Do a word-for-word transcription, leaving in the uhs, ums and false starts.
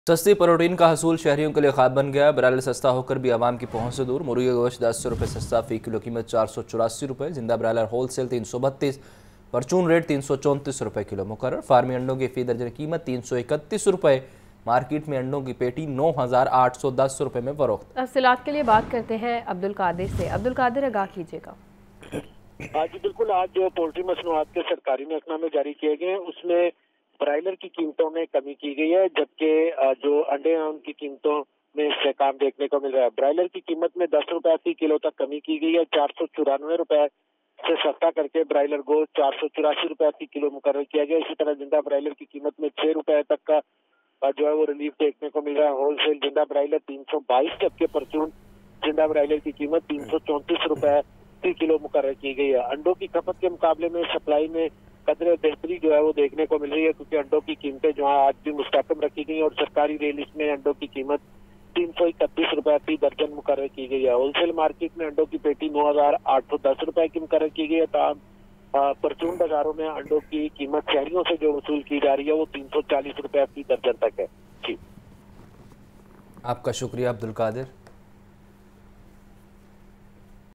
सस्ती प्रोटीन का हसूल शहरियों के लिए ख्वाब बन गया। ब्रायलर सस्ता होकर भी आवाम की पहुंच से दूर। मुर्गी का गोश्त दस सौ रुपये सस्ता, फी किलो कीमत चार सौ चौरासी रुपये। जिंदा ब्रायलर होल सेल तीन सौ बत्तीस, परचून रेट तीन सौ चौंतीस रुपये किलो मुकर्रर। फार्मी अंडों की फी दर्जन कीमत तीन सौ इकतीस रुपये। मार्केट में अंडों की पेटी नौ हज़ार आठ सौ दस रुपये में फरोख्त। तफसीलात के लिए बात करते हैं अब्दुल कादिर से। अब्दुल कादिर, आगाह कीजिएगा। जी बिल्कुल, आज जो पोल्ट्री मसनूआत के सरकारी महकमा में जारी किए गए उसमें ब्रायलर की कीमतों में कमी की गई है, जबकि जो अंडे हैं उनकी कीमतों में इसकाम देखने को मिल रहा है। ब्रायलर की कीमत में दस रुपए फी किलो तक कमी की गई है। चार सौ चौरानवे रुपए से सस्ता करके ब्रायलर गोश्त चार सौ चौरासी रुपए फी किलो मुकर्रर किया गया। इसी तरह जिंदा ब्रायलर की कीमत में छह रुपए तक का जो है वो रिलीफ देखने को मिल रहा है। होलसेल जिंदा ब्रायलर तीन सौ बाईस, जबकि परचून जिंदा ब्रायलर की कीमत तीन सौ चौंतीस रुपए फी किलो मुकर्रर की गई है। अंडों की खपत के मुकाबले में सप्लाई में कदर बेहतरी जो है वो देखने को मिल रही है, क्योंकि अंडों की कीमतें जो है आज भी मुस्तकम रखी गई और सरकारी रेल में अंडों की कीमत तीन सौ इकतीस रुपए फी दर्जन मुकर्रर की गई है। होलसेल मार्केट में अंडों की पेटी नौ हजार आठ सौ दस रुपए की मुकर्रर की गई है। तमाम परचून बाजारों में अंडों की कीमत शहरियों से जो वसूल की जा रही है वो तीन सौ चालीस रुपए फी दर्जन तक है। जी, आपका शुक्रिया अब्दुल कादिर।